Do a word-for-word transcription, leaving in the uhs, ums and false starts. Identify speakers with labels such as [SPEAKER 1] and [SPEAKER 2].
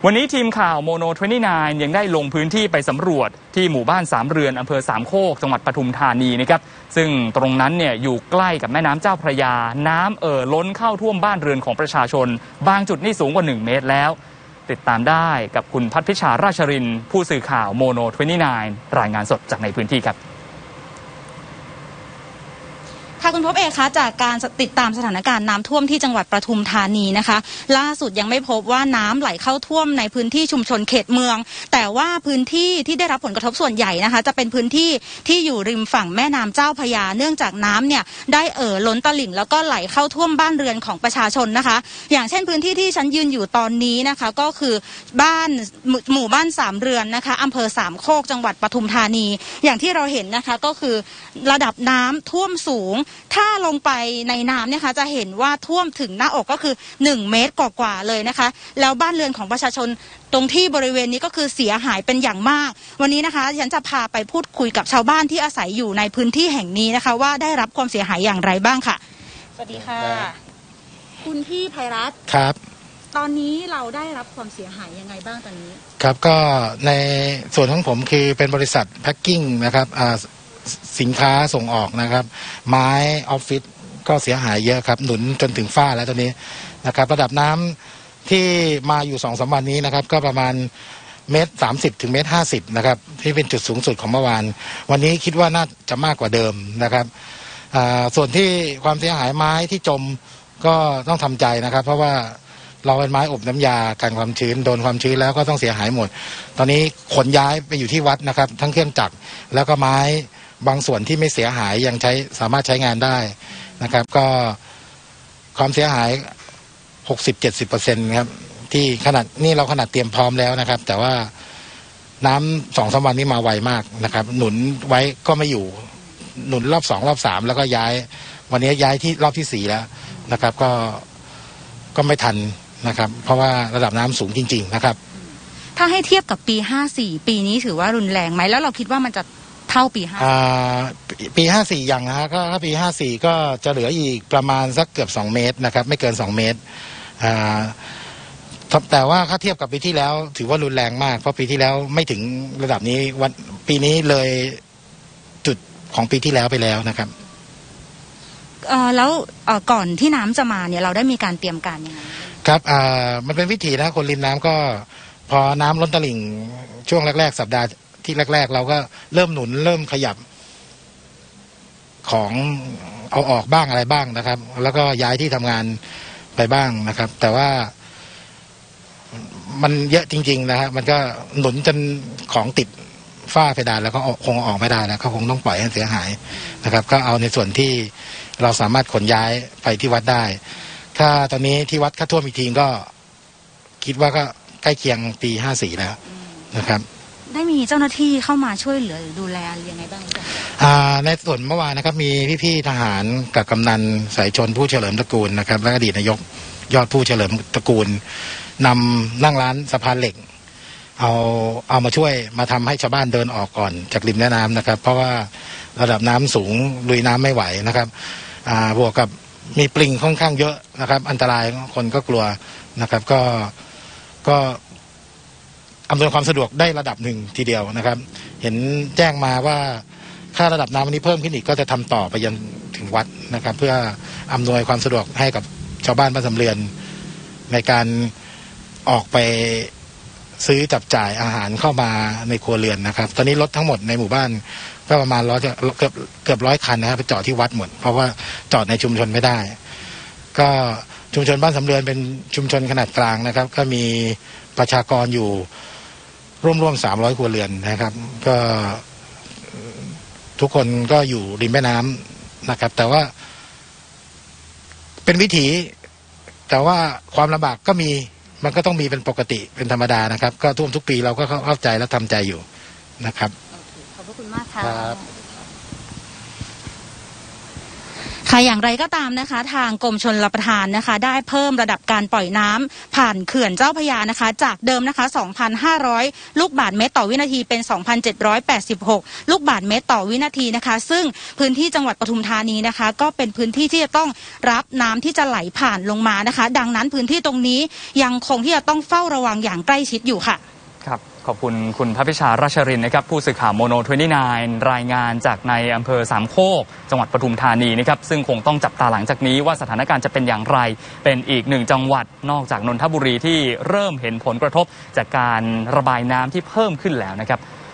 [SPEAKER 1] วันนี้ทีมข่าวโมโนยี่สิบเก้ายังได้ลงพื้นที่ไปสำรวจที่หมู่บ้านสามเรือนอำเภอสามโคกจังหวัดปทุมธานีนะครับซึ่งตรงนั้นเนี่ยอยู่ใกล้กับแม่น้ำเจ้าพระยาน้ำเอ่อล้นเข้าท่วมบ้านเรือนของประชาชนบางจุดนี่สูงกว่าหนึ่งเมตรแล้วติดตามได้กับคุณพัฒพิชาราชรินผู้สื่อข่าวโมโนยี่สิบเก้ารายงานสดจากในพื้นที่ครับ
[SPEAKER 2] ค่ะคุณพบเอกคะจากการติดตามสถานการณ์น้ำท่วมที่จังหวัดปทุมธานีนะคะล่าสุดยังไม่พบว่าน้ำไหลเข้าท่วมในพื้นที่ชุมชนเขตเมืองแต่ว่าพื้นที่ที่ได้รับผลกระทบส่วนใหญ่นะคะจะเป็นพื้นที่ที่อยู่ริมฝั่งแม่น้ำเจ้าพระยาเนื่องจากน้ำเนี่ยได้เอ่อล้นตลิ่งแล้วก็ไหลเข้าท่วมบ้านเรือนของประชาชนนะคะอย่างเช่นพื้นที่ที่ฉันยืนอยู่ตอนนี้นะคะก็คือบ้านหมู่บ้านสามเรือนนะคะอำเภอสามโคกจังหวัดปทุมธานีอย่างที่เราเห็นนะคะก็คือระดับน้ำท่วมสูงถ้าลงไปในน้ำเนี่ยค่ะจะเห็นว่าท่วมถึงหน้าอกก็คือหนึ่งเมตรกว่าๆเลยนะคะแล้วบ้านเรือนของประชาชนตรงที่บริเวณนี้ก็คือเสียหายเป็นอย่างมากวันนี้นะคะฉันจะพาไปพูดคุยกับชาวบ้านที่อาศัยอยู่ในพื้นที่แห่งนี้นะคะว่าได้รับความเสียหายอย่างไรบ้างค่ะสวัสดีค่ะคุณพี่ไพรัตน์
[SPEAKER 3] ครับ
[SPEAKER 2] ตอนนี้เราได้รับความเสียหายยังไงบ้างตอนนี้
[SPEAKER 3] ครับก็ในส่วนของผมคือเป็นบริษัทแพ็คกิ้งนะครับอ่าสินค้าส่งออกนะครับไม้ออฟฟิศก็เสียหายเยอะครับหนุนจนถึงฝ้าแล้วตอนนี้นะครับระดับน้ำที่มาอยู่สองสามวันนี้นะครับก็ประมาณเมตรสามสิบถึงเมตรห้าสิบนะครับที่เป็นจุดสูงสุดของเมื่อวานวันนี้คิดว่าน่าจะมากกว่าเดิมนะครับอ่าส่วนที่ความเสียหายไม้ที่จมก็ต้องทำใจนะครับเพราะว่าเราเป็นไม้อบน้ำยากันความชื้นโดนความชื้นแล้วก็ต้องเสียหายหมดตอนนี้ขนย้ายไปอยู่ที่วัดนะครับทั้งเครื่องจักรแล้วก็ไม้บางส่วนที่ไม่เสียหายยังใช้สามารถใช้งานได้นะครับก็ความเสียหาย หกสิบถึงเจ็ดสิบเปอร์เซ็นต์ ครับที่ขนาดนี่เราขนาดเตรียมพร้อมแล้วนะครับแต่ว่าน้ำสองสามวันนี้มาไวมากนะครับหนุนไว้ก็ไม่อยู่หนุนรอบสองรอบสามแล้วก็ย้ายวันนี้ย้ายที่รอบที่สี่แล้วนะครับก็ก็ไม่ทันนะครับเพราะว่าระดับน้ำสูงจริงๆนะครับ
[SPEAKER 2] ถ้าให้เทียบกับปีห้าสี่ปีนี้ถือว่ารุนแรงไหมแล้วเราคิดว่ามันจะเท่าปีห้า
[SPEAKER 3] ปีห้าสี่อย่างนะฮะก็ถ้าปีห้าสี่ก็จะเหลืออีกประมาณสักเกือบสองเมตรนะครับไม่เกินสองเมตรอ่าแต่ว่าถ้าเทียบกับปีที่แล้วถือว่ารุนแรงมากเพราะปีที่แล้วไม่ถึงระดับนี้วันปีนี้เลยจุดของปีที่แล้วไปแล้วนะครับ
[SPEAKER 2] เอ่อแล้วเอ่อก่อนที่น้ำจะมาเนี่ยเราได้มีการเตรียมการยังไง
[SPEAKER 3] ครับอ่ามันเป็นวิถีนะคนริมน้ำก็พอน้ำล้นตลิ่งช่วงแรกๆสัปดาห์ที่แรกๆเราก็เริ่มหนุนเริ่มขยับของเอาออกบ้างอะไรบ้างนะครับแล้วก็ย้ายที่ทำงานไปบ้างนะครับแต่ว่ามันเยอะจริงๆนะฮะมันก็หนุนจนของติดฝ้าเพดานแล้วก็คงออกไม่ได้แล้วก็คงต้องปล่อยให้เสียหายนะครับก็เอาในส่วนที่เราสามารถขนย้ายไปที่วัดได้ถ้าตอนนี้ที่วัดค่าท่วมอีกทีก็คิดว่าก็ใกล้เคียงปีห้าสี่แล้วนะครับ
[SPEAKER 2] ได้มีเจ้าหน้าที่เข้ามาช่วยเหลือดูแลยังไงบ้าง
[SPEAKER 3] อ่าในส่วนเมื่อวานนะครับมีพี่ๆทหารกับกำนันสายชนผู้เฉลิมตระกูลนะครับและอดีตนายกยอดผู้เฉลิมตระกูลนำนั่งร้านสะพานเหล็กเอาเอามาช่วยมาทำให้ชาวบ้านเดินออกก่อนจากริมแม่น้ำนะครับเพราะว่าระดับน้ำสูงลุยน้ำไม่ไหวนะครับอ่าบวกกับมีปลิงค่อนข้างเยอะนะครับอันตรายคนก็กลัวนะครับก็ก็อำนวยความสะดวกได้ระดับหนึ่งทีเดียวนะครับเห็นแจ้งมาว่าค่าระดับน้ำวันนี้เพิ่มขึ้นอีกก็จะทำต่อไปยันถึงวัดนะครับเพื่ออำนวยความสะดวกให้กับชาวบ้านบ้านสำเรือนในการออกไปซื้อจับจ่ายอาหารเข้ามาในครัวเรือนนะครับตอนนี้รถทั้งหมดในหมู่บ้านก็ประมาณร้อยเกือบเกือบร้อยคันนะครับไปจอดที่วัดหมดเพราะว่าจอดในชุมชนไม่ได้ก็ชุมชนบ้านสำเรือนเป็นชุมชนขนาดกลางนะครับก็มีประชากรอยู่ร่วมๆสามร้อยครัวเรือนนะครับก็ทุกคนก็อยู่ริมแม่น้ำนะครับแต่ว่าเป็นวิถีแต่ว่าความลำบากก็มีมันก็ต้องมีเป็นปกติเป็นธรรมดานะครับก็ท่วมทุกปีเราก็เข้าใจและทำใจอยู่นะครับ
[SPEAKER 2] ขอบพระคุณมากค่ะค่ะอย่างไรก็ตามนะคะทางกรมชลประทานนะคะได้เพิ่มระดับการปล่อยน้ำผ่านเขื่อนเจ้าพระยานะคะจากเดิมนะคะ สองพันห้าร้อย ลูกบาศก์เมตรต่อวินาทีเป็น สองพันเจ็ดร้อยแปดสิบหก ลูกบาศก์เมตรต่อวินาทีนะคะซึ่งพื้นที่จังหวัดปทุมธานีนะคะก็เป็นพื้นที่ที่จะต้องรับน้ำที่จะไหลผ่านลงมานะคะดังนั้นพื้นที่ตรงนี้ยังคงที่จะต้องเฝ้าระวังอย่างใกล้ชิดอยู่ค่ะ
[SPEAKER 1] ครับขอบคุณคุณพระพิชาราชรินนะครับผู้สื่อข่าวโมโนยี่สิบเก้ารายงานจากในอำเภอสามโคกจังหวัดปทุมธานีนะครับซึ่งคงต้องจับตาหลังจากนี้ว่าสถานการณ์จะเป็นอย่างไรเป็นอีกหนึ่งจังหวัดนอกจากนนทบุรีที่เริ่มเห็นผลกระทบจากการระบายน้ำที่เพิ่มขึ้นแล้วนะครับ